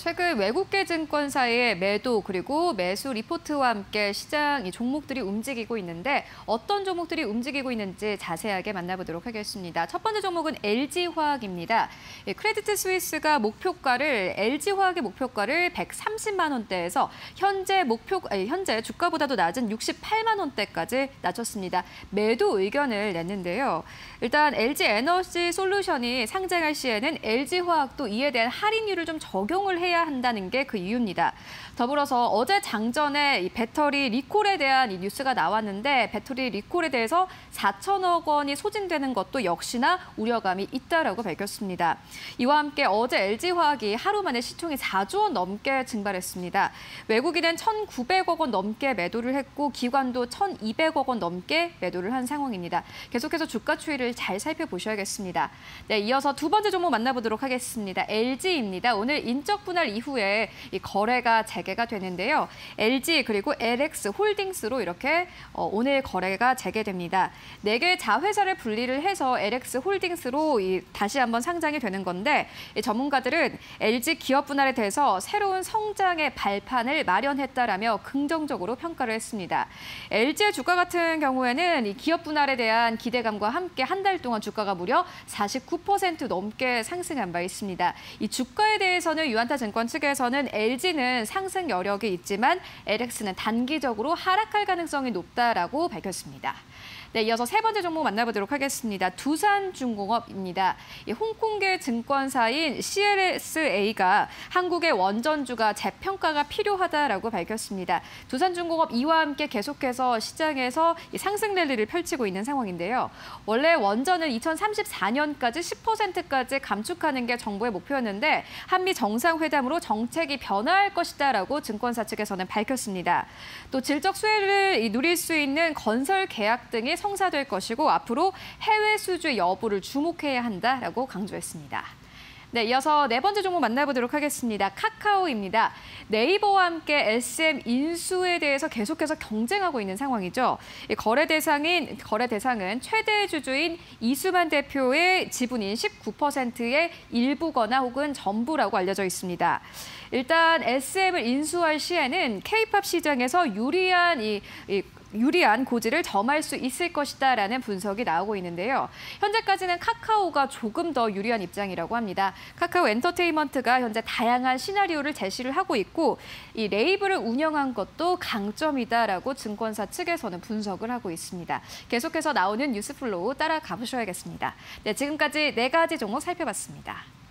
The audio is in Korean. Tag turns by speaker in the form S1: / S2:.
S1: 최근 외국계 증권사의 매도 그리고 매수 리포트와 함께 시장 종목들이 움직이고 있는데 어떤 종목들이 움직이고 있는지 자세하게 만나보도록 하겠습니다. 첫 번째 종목은 LG화학입니다. 크레디트 스위스가 LG화학의 목표가를 130만 원대에서 현재 주가보다도 낮은 68만 원대까지 낮췄습니다. 매도 의견을 냈는데요. 일단 LG에너지 솔루션이 상장할 시에는 LG화학도 이에 대한 할인율을 좀 적용을 해야 한다는 게 그 이유입니다. 더불어서 어제 장전에 이 배터리 리콜에 대한 이 뉴스가 나왔는데 배터리 리콜에 대해서 4천억 원이 소진되는 것도 역시나 우려감이 있다라고 밝혔습니다. 이와 함께 어제 LG화학이 하루 만에 시총이 4조 원 넘게 증발했습니다. 외국인은 1,900억 원 넘게 매도를 했고 기관도 1,200억 원 넘게 매도를 한 상황입니다. 계속해서 주가 추이를 잘 살펴보셔야겠습니다. 네, 이어서 두 번째 종목 만나보도록 하겠습니다. LG입니다. 오늘 인적 분할 이후에 이 거래가 재개가 되는데요. LG 그리고 LX 홀딩스로 이렇게 오늘 거래가 재개됩니다. 4개 자회사를 분리를 해서 LX 홀딩스로 다시 한번 상장이 되는 건데 전문가들은 LG 기업 분할에 대해서 새로운 성장의 발판을 마련했다라며 긍정적으로 평가를 했습니다. LG의 주가 같은 경우에는 이 기업 분할에 대한 기대감과 함께 한 달 동안 주가가 무려 49% 넘게 상승한 바 있습니다. 이 주가에 대해서는 유한타 증권 측에서는 LG는 상승 여력이 있지만 LX는 단기적으로 하락할 가능성이 높다라고 밝혔습니다. 네, 이어서 세 번째 종목 만나보도록 하겠습니다. 두산중공업입니다. 홍콩계 증권사인 CLSA가 한국의 원전주가 재평가가 필요하다라고 밝혔습니다. 두산중공업 이와 함께 계속해서 시장에서 상승 랠리를 펼치고 있는 상황인데요. 원래 원전을 2034년까지 10%까지 감축하는 게 정부의 목표였는데 한미 정상회담으로 정책이 변화할 것이다라고 증권사 측에서는 밝혔습니다. 또 질적 수혜를 누릴 수 있는 건설 계약 등이 성사될 것이고 앞으로 해외 수주 여부를 주목해야 한다라고 강조했습니다. 네, 이어서 네 번째 종목 만나보도록 하겠습니다. 카카오입니다. 네이버와 함께 SM 인수에 대해서 계속해서 경쟁하고 있는 상황이죠. 거래 대상은 최대 주주인 이수만 대표의 지분인 19%의 일부거나 혹은 전부라고 알려져 있습니다. 일단 SM을 인수할 시에는 K-팝 시장에서 유리한 고지를 점할 수 있을 것이다라는 분석이 나오고 있는데요. 현재까지는 카카오가 조금 더 유리한 입장이라고 합니다. 카카오 엔터테인먼트가 현재 다양한 시나리오를 제시를 하고 있고 이 레이블을 운영한 것도 강점이다라고 증권사 측에서는 분석을 하고 있습니다. 계속해서 나오는 뉴스플로우 따라가 보셔야겠습니다. 네, 지금까지 4가지 종목 살펴봤습니다.